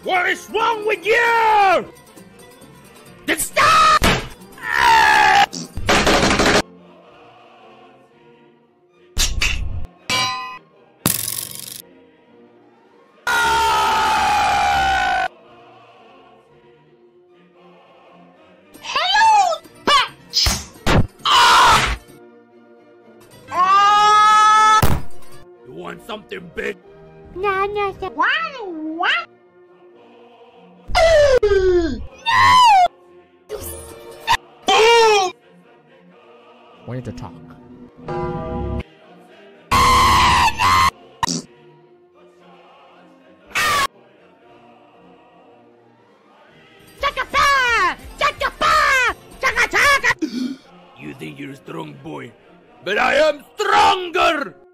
What is wrong with you? Then stop! Hello, bitch! You want something big? No, no, no. What? Way to talk. You think you're a strong boy, but I am stronger!